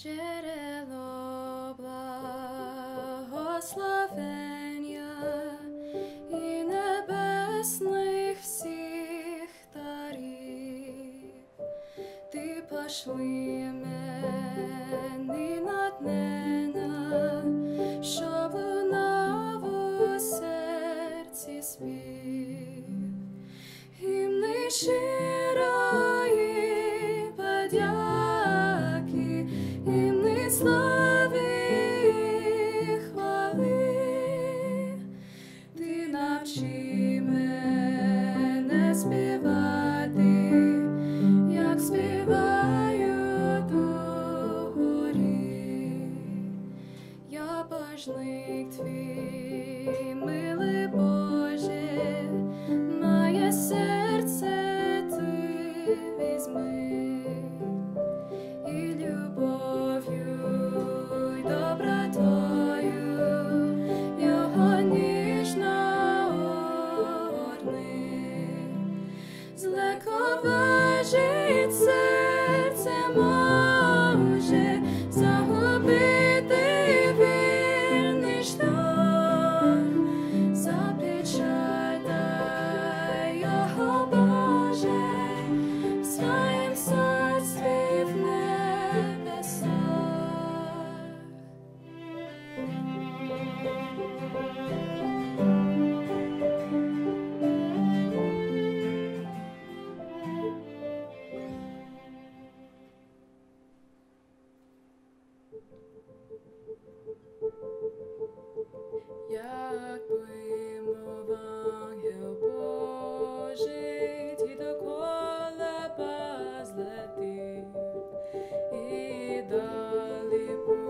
джерело благословення і небесних всіх дарів. Ти пошли мені натхнення, щоб лунав у серці спів. Гімни щирої подяки, гімни слави і хвали. Ти навчи мене співати, як співають у горі. Я божник твій, милий Боже, моє серце ти візьми, і любов'ю й добротою його ніжно огорни. Злегковажить серце може загубити вірний шлях. Запечатай його, Боже, в своїм царстві в небесах. Якби мов ангел Божий, ти довкола позлетів, і далі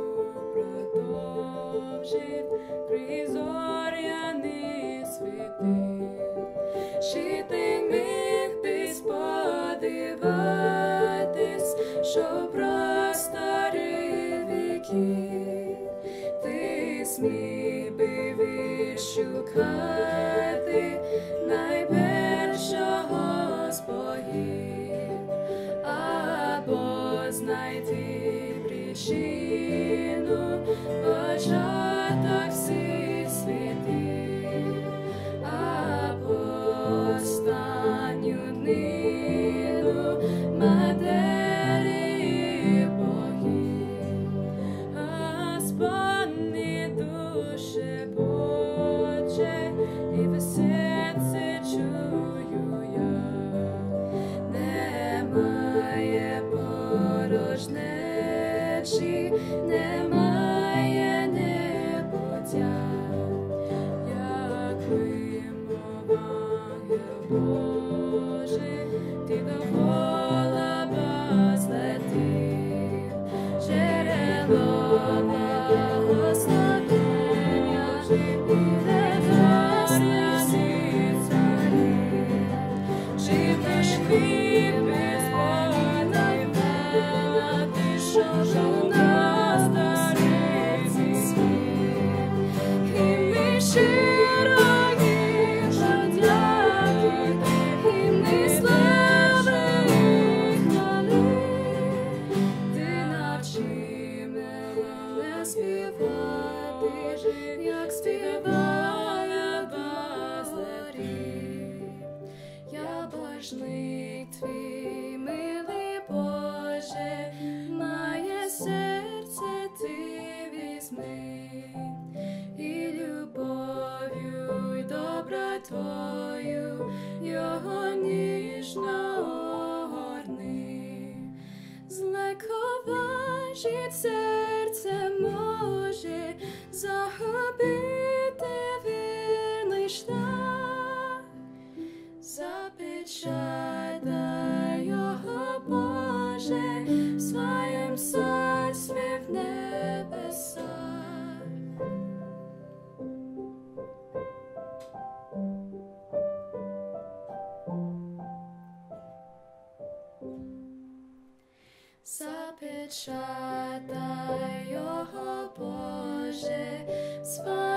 продовжив призоряний світив. Чи ти міг би сподіватись, що простори віків ти зміг би відшукати найпершого з богів, або знайти причину, початок всіх світів, або останню днину матерії богів. Господні душе Боже, і в серці чую я, немає порожнечі, немає небуття. Якби мов ангел Божий, ти довкола позлетів, джерело благословення і небесних всіх царів. Живеш хліб безподівана, ти, що у нас дариці світ. Гімни щирої подяки, гімни слави і хвали. Ти навчи мене співати, як співає безларі. Я божник твій, милий Боже, моє серце ти візьми, і любов'ю й добротою його ніжно огорни. Злегковажить серце може загубити вірний шлях. Запечатай його, Боже, в своїм царстві в небесах. Запечатай його, Боже, в своїм